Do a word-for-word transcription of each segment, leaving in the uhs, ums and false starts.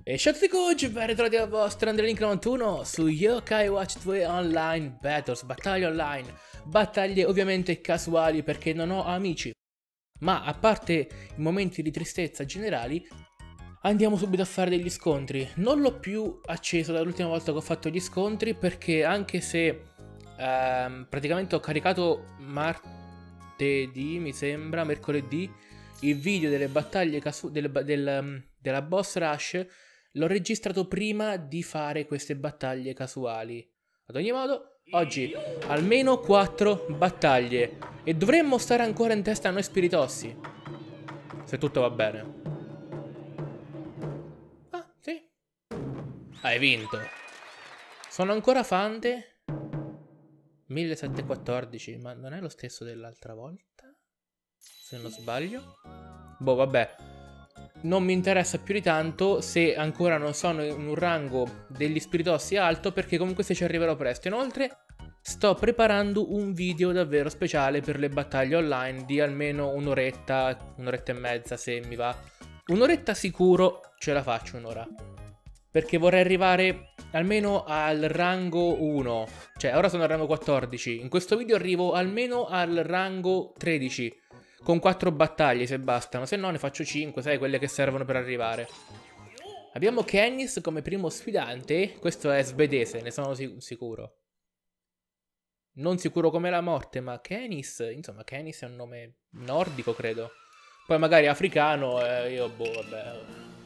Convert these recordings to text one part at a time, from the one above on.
E ciao a tutti cucci, ben ritrovati al vostro Andrelink novantuno su Yokai Watch due Online Battles, battaglie online, battaglie ovviamente casuali perché non ho amici. Ma a parte i momenti di tristezza generali, andiamo subito a fare degli scontri. Non l'ho più acceso dall'ultima volta che ho fatto gli scontri perché anche se ehm, praticamente ho caricato martedì, mi sembra, mercoledì, il video delle battaglie casu delle, del, della boss rush. L'ho registrato prima di fare queste battaglie casuali. Ad ogni modo, oggi almeno quattro battaglie. E dovremmo stare ancora in testa a noi spiritossi. Se tutto va bene. Ah, sì. Hai vinto. Sono ancora Fante. millesettecentoquattordici. Ma non è lo stesso dell'altra volta? Se non sbaglio. Boh, vabbè. Non mi interessa più di tanto se ancora non sono in un rango degli spiritossi alto, perché comunque se ci arriverò presto. Inoltre sto preparando un video davvero speciale per le battaglie online di almeno un'oretta, un'oretta e mezza se mi va. Un'oretta sicuro ce la faccio, un'ora. Perché vorrei arrivare almeno al rango uno. Cioè ora sono al rango quattordici. In questo video arrivo almeno al rango tredici. Con quattro battaglie se bastano, se no ne faccio cinque, sai, quelle che servono per arrivare. Abbiamo Kennis come primo sfidante, questo è svedese, ne sono sic sicuro. Non sicuro come la morte, ma Kennis, insomma, Kennis è un nome nordico, credo. Poi magari africano, eh, io boh, vabbè.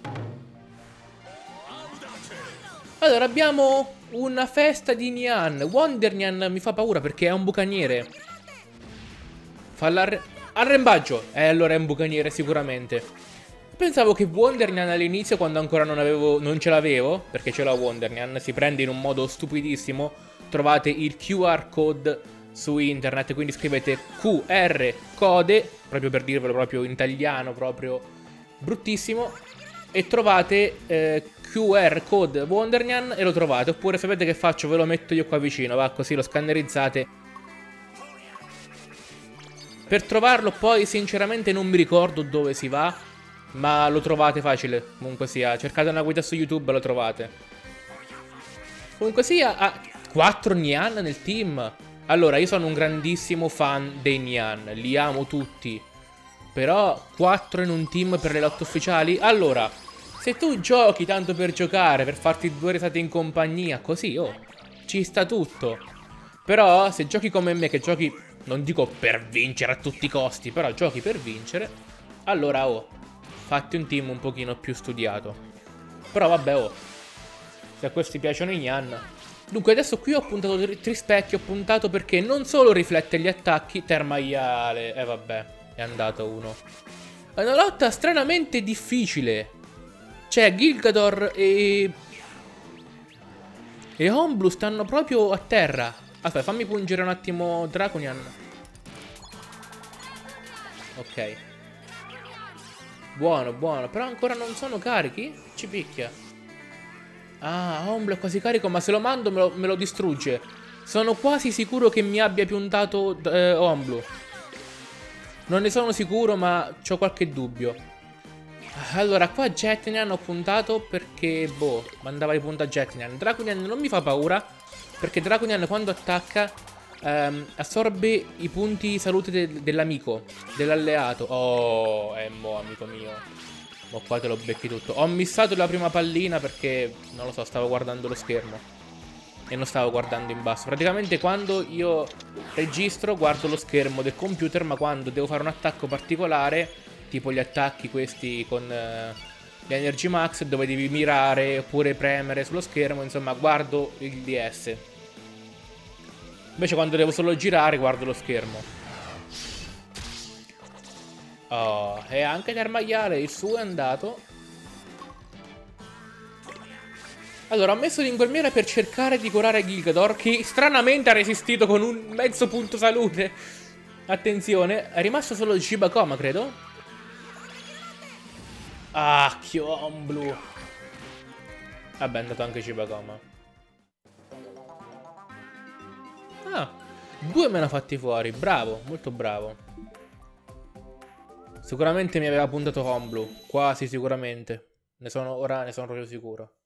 Allora, abbiamo una festa di Nyan. Wonder Nyan mi fa paura perché è un bucaniere. Fa l'arre... Arrembaggio! Eh, allora è un bucaniere sicuramente. Pensavo che Wonder Nyan all'inizio, quando ancora non avevo, non ce l'avevo, perché ce l'ho Wonder Nyan, si prende in un modo stupidissimo. Trovate il Q R code su internet, quindi scrivete Q R code, proprio per dirvelo proprio in italiano, proprio bruttissimo, e trovate eh, Q R code Wonder Nyan e lo trovate. Oppure sapete che faccio? Ve lo metto io qua vicino, va, così lo scannerizzate. Per trovarlo poi sinceramente non mi ricordo dove si va, ma lo trovate facile, comunque sia. Cercate una guida su YouTube e lo trovate. Comunque sia, ah, quattro Nyan nel team. Allora, io sono un grandissimo fan dei Nyan, li amo tutti. Però quattro in un team per le lotte ufficiali? Allora, se tu giochi tanto per giocare, per farti due risate in compagnia, così, oh, ci sta tutto. Però se giochi come me, che giochi... non dico per vincere a tutti i costi, però giochi per vincere, allora oh, fatti un team un pochino più studiato. Però vabbè oh, se a questi piacciono i Nyan. Dunque adesso qui ho puntato Trispecchi, ho puntato perché non solo riflette gli attacchi, termaiale, e eh, vabbè, è andato uno. È una lotta stranamente difficile. Cioè Gilgador e... e Homblu stanno proprio a terra. Aspetta, fammi pungere un attimo Draconian. Ok. Buono, buono. Però ancora non sono carichi? Ci picchia. Ah, Homblu è quasi carico, ma se lo mando me lo, me lo distrugge. Sono quasi sicuro che mi abbia puntato eh, Homblu. Non ne sono sicuro, ma ho qualche dubbio. Allora, qua Jetnian ho puntato perché, boh, mandava di punta Jetnian. Draconian non mi fa paura, perché Draconian quando attacca ehm, assorbe i punti salute de dell'amico, dell'alleato. Oh, eh, mo, amico mio. Mo qua te lo becchi tutto. Ho missato la prima pallina perché, non lo so, stavo guardando lo schermo. E non stavo guardando in basso. Praticamente quando io registro guardo lo schermo del computer, ma quando devo fare un attacco particolare, tipo gli attacchi questi con... Eh, gli Energy Max, dove devi mirare oppure premere sullo schermo, insomma guardo il D S. Invece quando devo solo girare guardo lo schermo. Oh, e anche l'ermaiale, il suo è andato. Allora, ho messo l'inguermiera per cercare di curare Gilgador, che stranamente ha resistito con un mezzo punto salute. Attenzione, è rimasto solo Shibakoma, credo. Ah, Homblu. Vabbè, è andato anche Shibakoma. Ah, due me ne ha fatti fuori. Bravo, molto bravo. Sicuramente mi aveva puntato Homblu. Quasi sicuramente. Ne sono, ora ne sono proprio sicuro.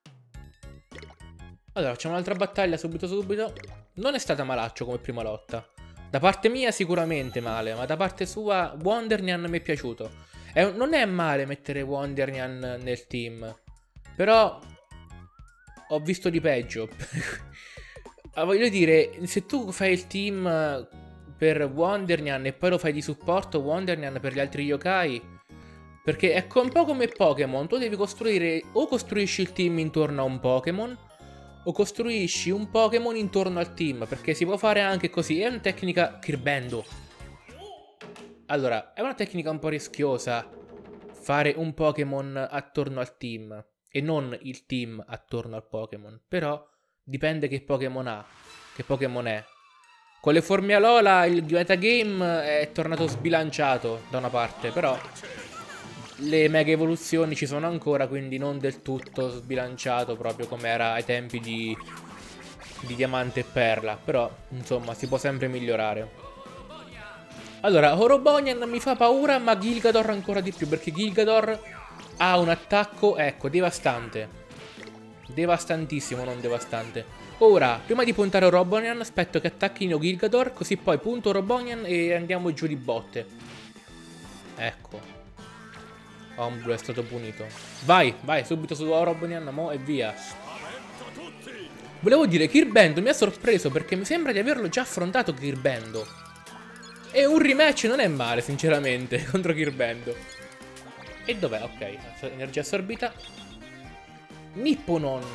Allora, facciamo un'altra battaglia subito subito. Non è stata malaccio come prima lotta. Da parte mia sicuramente male, ma da parte sua Wondernyan mi è piaciuto. È, non è male mettere Wondernyan nel team, però ho visto di peggio. Voglio dire, se tu fai il team per Wondernyan e poi lo fai di supporto Wondernyan per gli altri yokai, perché è un po' come Pokémon, tu devi costruire, o costruisci il team intorno a un Pokémon, o costruisci un Pokémon intorno al team, perché si può fare anche così. È una tecnica Kirbendo. Allora, è una tecnica un po' rischiosa fare un Pokémon attorno al team e non il team attorno al Pokémon. Però dipende che Pokémon ha, che Pokémon è. Con le forme Alola il metagame è tornato sbilanciato da una parte, però le mega evoluzioni ci sono ancora, quindi non del tutto sbilanciato proprio come era ai tempi di, di Diamante e Perla. Però, insomma, si può sempre migliorare. Allora, Horobonian mi fa paura, ma Gilgador ancora di più, perché Gilgador ha un attacco, ecco, devastante. Devastantissimo, non devastante. Ora, prima di puntare Horobonian, aspetto che attacchino Gilgador, così poi punto Horobonian e andiamo giù di botte. Ecco. Omblo è stato punito. Vai, vai, subito su Horobonian, mo e via. Volevo dire, Kirbendo mi ha sorpreso perché mi sembra di averlo già affrontato Kirbendo. E un rematch non è male, sinceramente, contro Kirbendo. E dov'è? Ok, energia assorbita. Nipponon.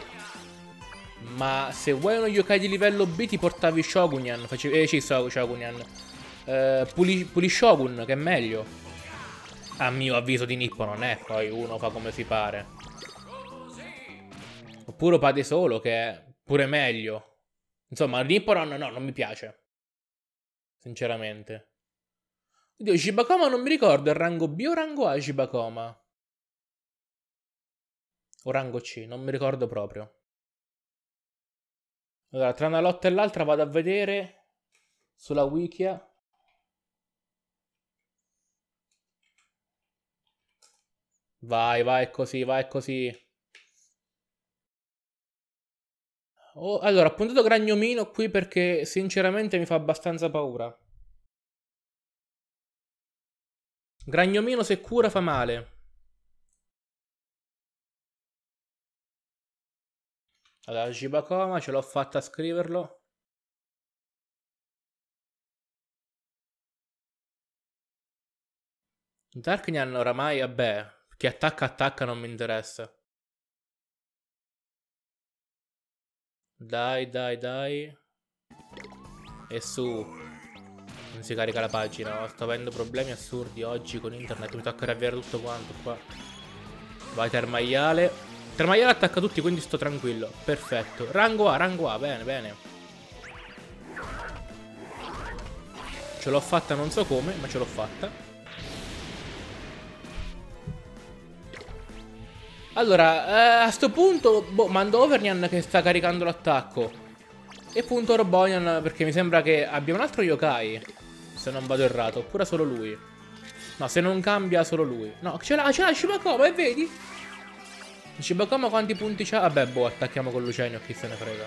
Ma se vuoi uno yokai di livello B ti portavi Shogunyan. Facevi... Eh sì, Shogunyan. Eh, Puli... Pulishogun, che è meglio. A mio avviso di Nipponon, eh, poi uno fa come si pare. Oppure Pade Solo, che è pure meglio. Insomma, Nipponon no, non mi piace. Sinceramente. Oddio, Shibakoma non mi ricordo, è rango B o rango A Shibakoma? O rango C, non mi ricordo proprio. Allora, tra una lotta e l'altra vado a vedere sulla Wikia. Vai, vai così, vai così. Oh, allora, ho puntato Gragnomino qui perché sinceramente mi fa abbastanza paura. Gragnomino se cura fa male. Allora, Shibakoma, ce l'ho fatta a scriverlo. Darknyan oramai, vabbè, chi attacca attacca non mi interessa. Dai, dai, dai. E su. Non si carica la pagina. Sto avendo problemi assurdi oggi con internet. Mi tocca riavviare tutto quanto qua. Vai, Termaiale. Termaiale attacca tutti, quindi sto tranquillo. Perfetto. Rango A, rango A. Bene, bene. Ce l'ho fatta non so come, ma ce l'ho fatta. Allora, eh, a sto punto, boh, mando Overnyan che sta caricando l'attacco. E punto Horobonian perché mi sembra che abbia un altro yokai. Se non vado errato, oppure solo lui. No, se non cambia solo lui. No, ce l'ha, ce l'ha Shibakoma, e vedi? Shibakoma quanti punti c'ha? Vabbè, boh, attacchiamo con Lucenio, chi se ne frega.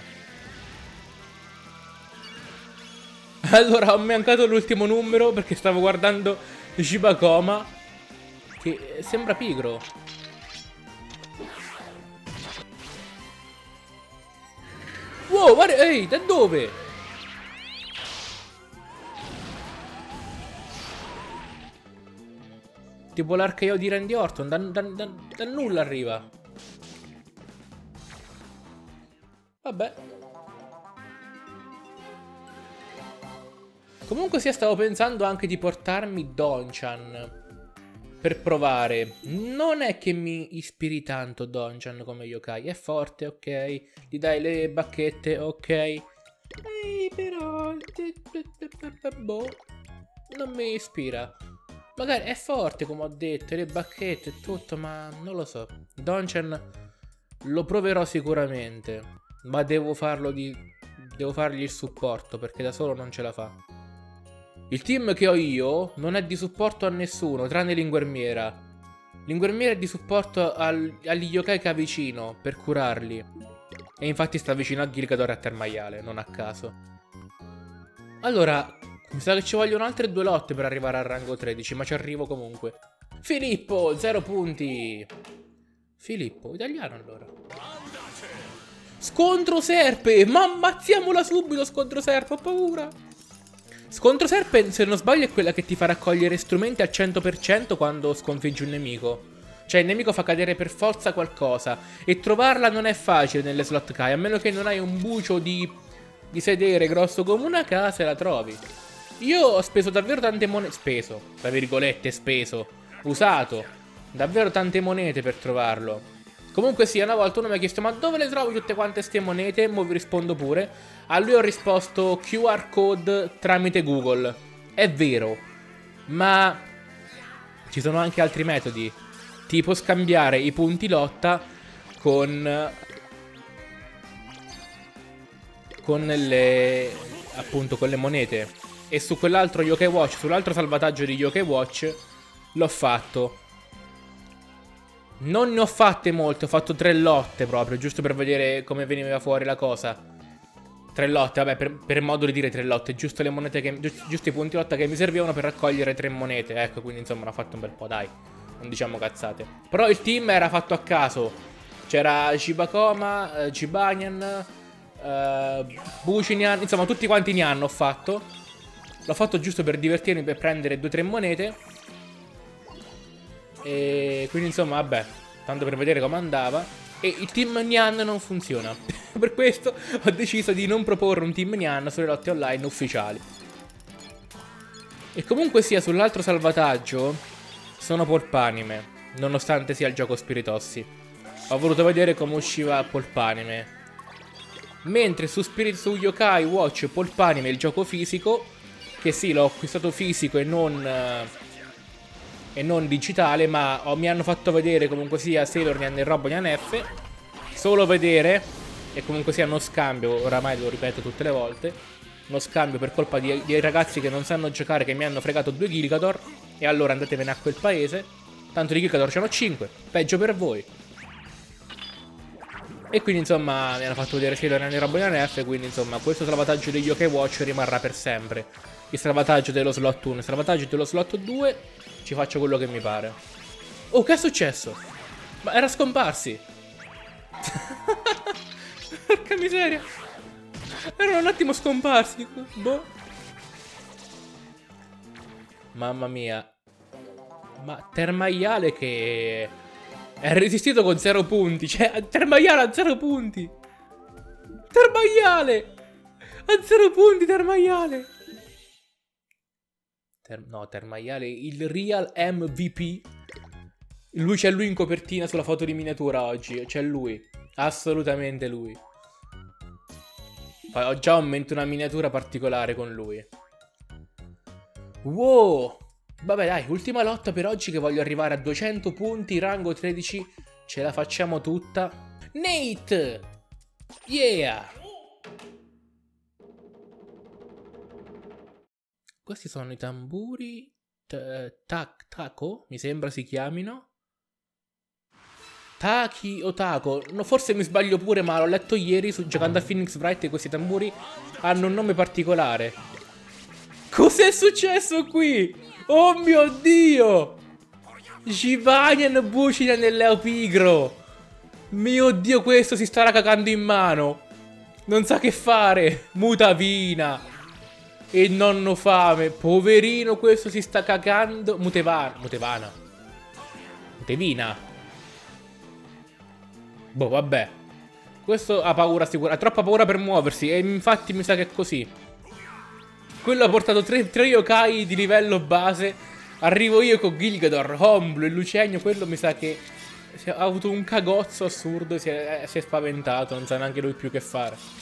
Allora, ho mancato l'ultimo numero perché stavo guardando Shibakoma, che sembra pigro. Wow, guarda, ehi, da dove? Tipo l'archeo di Randy Orton, da, da, da, da nulla arriva. Vabbè. Comunque sia, stavo pensando anche di portarmi Donchan per provare. Non è che mi ispiri tanto Donchan come yokai. È forte, ok. Gli dai le bacchette, ok. Ehi, però... boh, non mi ispira. Magari è forte, come ho detto, le bacchette e tutto, ma non lo so. Donchan lo proverò sicuramente, ma devo farlo di... devo fargli il supporto, perché da solo non ce la fa. Il team che ho io non è di supporto a nessuno, tranne l'Inguermiera. L'inguermiere è di supporto al, agli yokai che ha vicino per curarli. E infatti sta vicino a Gilgador e a Termaiale, non a caso. Allora, mi sa che ci vogliono altre due lotte per arrivare al rango tredici, ma ci arrivo comunque. Filippo, zero punti. Filippo, italiano allora. Scontro serpe, ma ammazziamola subito, scontro serpe, ho paura. Scontro serpe, se non sbaglio, è quella che ti fa raccogliere strumenti al cento per cento quando sconfiggi un nemico. Cioè il nemico fa cadere per forza qualcosa. E trovarla non è facile nelle slot Kai, a meno che non hai un bucio di, di sedere grosso come una casa e la trovi. Io ho speso davvero tante monete. Speso, tra virgolette, speso. Usato davvero tante monete per trovarlo. Comunque sì, una volta uno mi ha chiesto: ma dove le trovo tutte quante ste monete? Mo vi rispondo pure. A lui ho risposto Q R code tramite Google. È vero, ma ci sono anche altri metodi. Tipo scambiare i punti lotta con Con le appunto con le monete. E su quell'altro Yokai Watch, sull'altro salvataggio di Yokai Watch, l'ho fatto. Non ne ho fatte molte, ho fatto tre lotte proprio, giusto per vedere come veniva fuori la cosa. Tre lotte, vabbè, per, per modo di dire tre lotte, giusto le monete che, giusto, giusto i punti lotta che mi servivano per raccogliere tre monete. Ecco, quindi insomma ne ho fatto un bel po', dai. Non diciamo cazzate. Però il team era fatto a caso. C'era Shibakoma, eh, Jibanyan, eh, Bucinian, insomma tutti quanti ne hanno fatto. L'ho fatto giusto per divertirmi, per prendere due o tre monete. E quindi insomma vabbè, tanto per vedere come andava. E il team Nyan non funziona. Per questo ho deciso di non proporre un team Nyan sulle lotte online ufficiali. E comunque sia, sull'altro salvataggio sono polpanime, nonostante sia il gioco Spiritossi. Ho voluto vedere come usciva polpanime. Mentre su Spirit, su Yokai Watch polpanime il gioco fisico, che sì, l'ho acquistato fisico e non... Uh, e non digitale, ma oh, mi hanno fatto vedere comunque sia Sailor Nyan e Robo Nyan F. Solo vedere, e comunque sia uno scambio, oramai lo ripeto tutte le volte, uno scambio per colpa di, di ragazzi che non sanno giocare, che mi hanno fregato due Gilgador. E allora andatevene a quel paese. Tanto di Gilgador ce n'ho cinque, peggio per voi. E quindi insomma mi hanno fatto vedere Sailor Nyan e Robo Nyan F. Quindi insomma questo salvataggio degli Yokai Watch rimarrà per sempre. Il salvataggio dello slot uno, il salvataggio dello slot due... ci faccio quello che mi pare. Oh, che è successo? Ma era scomparsi. Porca miseria. Erano un attimo scomparsi. Boh. Mamma mia. Ma Termaiale che è resistito con zero punti. Cioè, Termaiale a zero punti. Termaiale a zero punti, Termaiale. Ter no, Termaiale, il real M V P. Lui, c'è lui in copertina sulla foto di miniatura oggi. C'è lui. Assolutamente lui. Poi ho già in mente una miniatura particolare con lui. Wow. Vabbè dai, ultima lotta per oggi che voglio arrivare a duecento punti, rango tredici. Ce la facciamo tutta. Nate! Yeah! Questi sono i tamburi tac, taco, mi sembra si chiamino. Taki o taco, no, forse mi sbaglio pure, ma l'ho letto ieri su, giocando a Phoenix Wright, e questi tamburi hanno un nome particolare. Cos'è successo qui? Oh mio Dio! Jibanyan, Bucinian e Leo Pigro. Mio Dio, questo si starà cagando in mano. Non sa che fare. Mutavina e nonno fame. Poverino, questo si sta cagando. Mutevana. Mutevana. Mutevina. Boh, vabbè. Questo ha paura sicura. Ha troppa paura per muoversi. E infatti mi sa che è così. Quello ha portato tre, tre yokai di livello base. Arrivo io con Gilgador, Homblo e Lucegno. Quello mi sa che ha avuto un cagozzo assurdo. Si è, si è spaventato. Non sa neanche lui più che fare.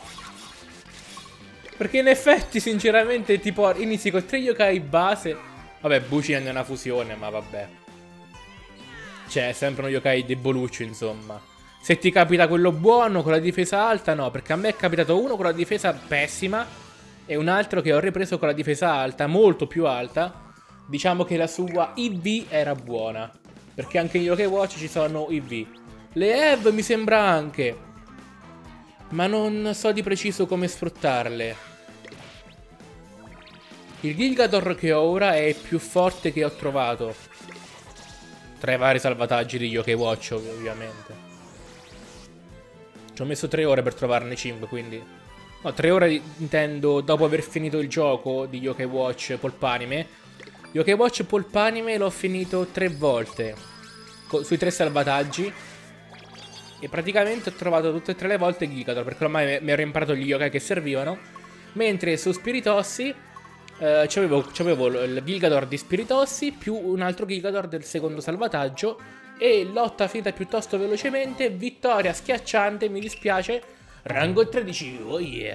Perché in effetti, sinceramente, tipo, inizi con tre yokai base. Vabbè, Bucinian è una fusione, ma vabbè. Cioè, è sempre uno yokai deboluccio, insomma. Se ti capita quello buono con la difesa alta, no. Perché a me è capitato uno con la difesa pessima e un altro che ho ripreso con la difesa alta, molto più alta. Diciamo che la sua I V era buona. Perché anche in Yokai Watch ci sono i V. Le E V mi sembra anche. Ma non so di preciso come sfruttarle. Il Gilgador che ho ora è il più forte che ho trovato. Tra i vari salvataggi di Yokai Watch, ovviamente. Ci ho messo tre ore per trovarne cinque, quindi... No, tre ore intendo dopo aver finito il gioco di Yokai Watch Polpanime. Yokai Watch Polpanime l'ho finito tre volte. Sui tre salvataggi. E praticamente ho trovato tutte e tre le volte Gilgador, perché ormai mi ero imparato gli yokai che servivano. Mentre su Spiritossi eh, c'avevo il Gilgador di Spiritossi più un altro Gilgador del secondo salvataggio. E lotta finita piuttosto velocemente. Vittoria schiacciante, mi dispiace. Rango tredici, oh yeah.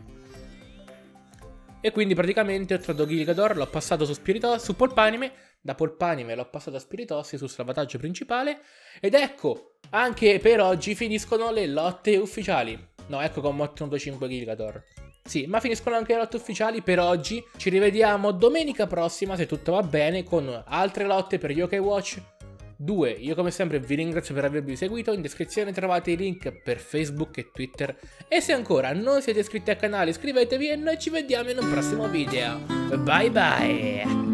E quindi praticamente ho trovato Gilgador, l'ho passato su Spiritossi, su Polpanime. Da Polpanime l'ho passato a Spiritossi sul salvataggio principale. Ed ecco, anche per oggi finiscono le lotte ufficiali. No, ecco che ho ottenuto cinque Gilgador. Sì, ma finiscono anche le lotte ufficiali per oggi. Ci rivediamo domenica prossima, se tutto va bene, con altre lotte per Yokai Watch due. Io come sempre vi ringrazio per avermi seguito. In descrizione trovate i link per Facebook e Twitter. E se ancora non siete iscritti al canale iscrivetevi e noi ci vediamo in un prossimo video. Bye bye!